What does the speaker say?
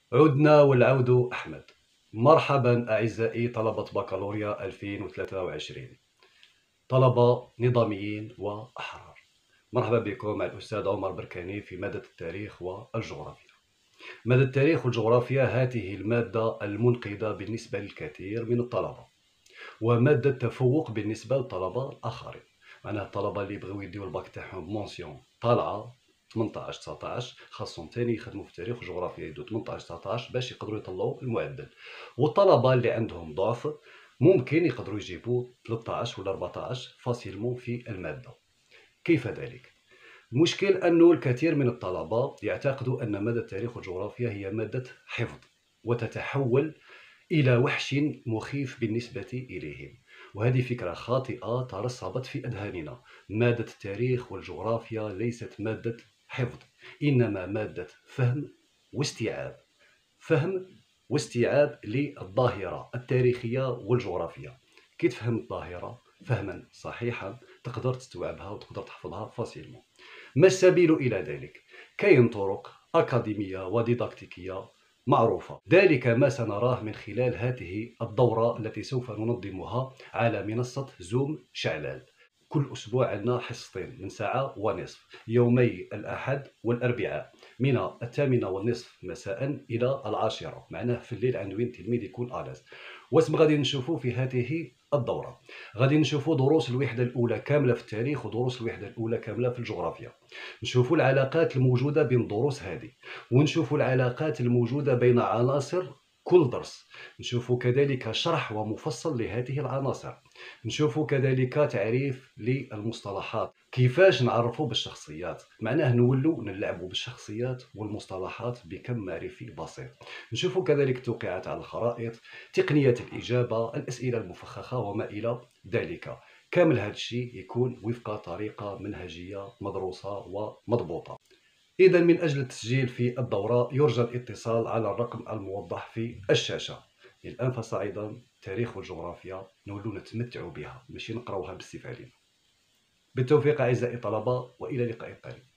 عدنا والعود أحمد. مرحبا أعزائي طلبة بكالوريا 2023، طلبة نظاميين وأحرار. مرحبا بكم مع الأستاذ عمر بركاني في مادة التاريخ والجغرافيا. مادة التاريخ والجغرافيا هذه المادة المنقذة بالنسبة للكثير من الطلبة، ومادة تفوق بالنسبة للطلبة الآخرين. معناها الطلبة اللي بغيو يديو الباك تاعهم مونسيون طالعة 18 19 خاصهم ثاني يخدموا في التاريخ والجغرافيا يدو 18 19 باش يقدروا يطلعوا المعدل. والطلبة اللي عندهم ضعف ممكن يقدروا يجيبوا 13 ولا 14 فاسيلمون في المادة. كيف ذلك؟ المشكل أنه الكثير من الطلبة يعتقدوا أن مادة التاريخ والجغرافيا هي مادة حفظ، وتتحول إلى وحش مخيف بالنسبة إليهم، وهذه فكرة خاطئة ترسبت في أذهاننا. مادة التاريخ والجغرافيا ليست مادة حفظ، إنما مادة فهم واستيعاب. فهم واستيعاب للظاهرة التاريخية والجغرافية. كي تفهم الظاهرة فهما صحيحا تقدر تستوعبها وتقدر تحفظها فاسيلمون. ما السبيل إلى ذلك؟ كاين طرق أكاديمية وديداكتيكية معروفة، ذلك ما سنراه من خلال هذه الدورة التي سوف ننظمها على منصة زوم شعلال. كل أسبوع عندنا حصتين من ساعة ونصف، يومي الأحد والأربعاء، من 8:30 مساء إلى 10. معناه في الليل عند وين التلميذ يكون ألاز. واسم غادي نشوفوا في هذه الدورة؟ غادي نشوفوا دروس الوحدة الأولى كاملة في التاريخ ودروس الوحدة الأولى كاملة في الجغرافيا. نشوفوا العلاقات الموجودة بين الدروس هذه، ونشوفوا العلاقات الموجودة بين عناصر كل درس. نشوفوا كذلك شرح ومفصل لهذه العناصر. نشوفوا كذلك تعريف للمصطلحات، كيفاش نعرفوا بالشخصيات، معناه نولوا نلعبوا بالشخصيات والمصطلحات بكم معرفي بسيط. نشوفوا كذلك التوقيعات على الخرائط، تقنية الإجابة، الأسئلة المفخخة وما إلى ذلك. كامل هذا الشيء يكون وفق طريقة منهجية مدروسة ومضبوطة. إذا من أجل التسجيل في الدورة يرجى الاتصال على الرقم الموضح في الشاشة. الآن فصاعدا التاريخ والجغرافيا نولو نتمتع بها ماشي نقراوها بالسيف علينا. بالتوفيق أعزائي الطلبة، وإلى لقاء قريب.